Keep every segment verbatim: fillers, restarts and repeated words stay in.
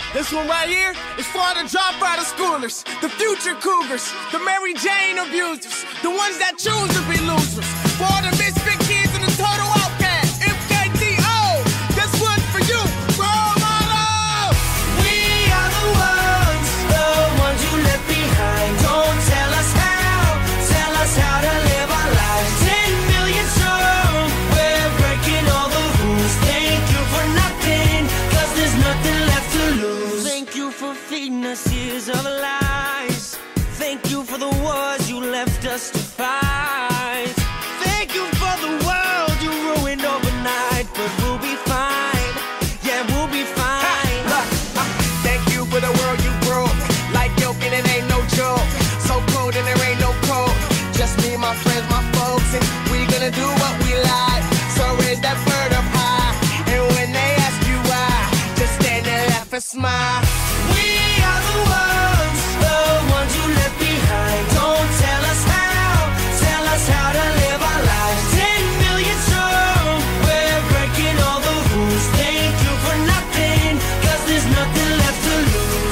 This one right here is for the dropout of schoolers, the future cougars, the Mary Jane abusers, the ones that choose to be losers, for all the misfit kids and the total outcast. M K D O, this one's for you, role model. We are the ones, the ones you left behind. Don't tell us how, tell us how to live our lives. Ten million strong, we're breaking all the rules. Thank you for nothing, cause there's nothing left to lose. Thank you for feeding us years of lies. Thank you for the wars you left us to fight. Thank you for the world you ruined overnight. But we'll be fine, yeah, we'll be fine. Ha, ha, thank you for the world you broke, like milk and it ain't no joke. So cold and there ain't no cold, just me, my friends, my folks, and we gonna do what we like. So raise that bird up high, and when they ask you why, just stand and laugh and smile. We are the ones, the ones you left behind. Don't tell us how, tell us how to live our lives. Ten million strong, we're breaking all the rules. Thank you for nothing, cause there's nothing left to lose.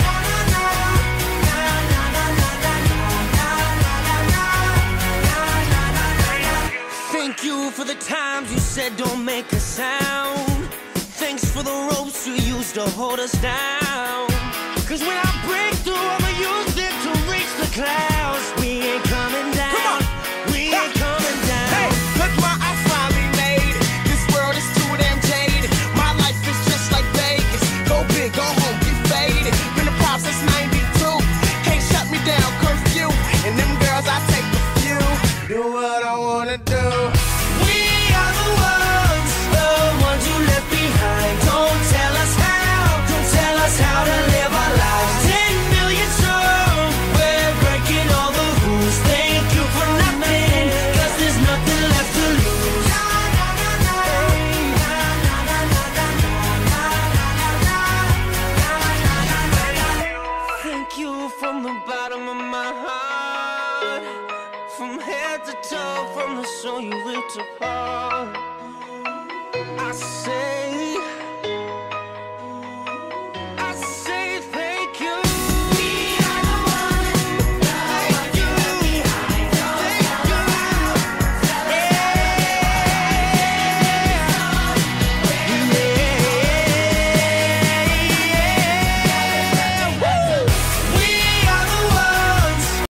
Thank you for the times you said don't make a sound. Thanks for the ropes you used to hold us down. Cause when I break through, I'ma use them to reach the clouds. We ain't coming down. Come on. We ain't coming down. Hey, look what I finally made. This world is too damn jaded. My life is just like Vegas. Go big, go home, get faded. Been a pop since ninety-two. Can't shut me down, curfew. And them girls, I take a few. Do what I wanna do. We are the ones, the ones you left behind. Don't tell us how, don't tell us how to live our lives. Ten million strong, we're breaking all the rules. Thank you for nothing, cause there's nothing left to lose. Thank you from the bottom of my heart, from head to toe, from the soul you ripped apart. I said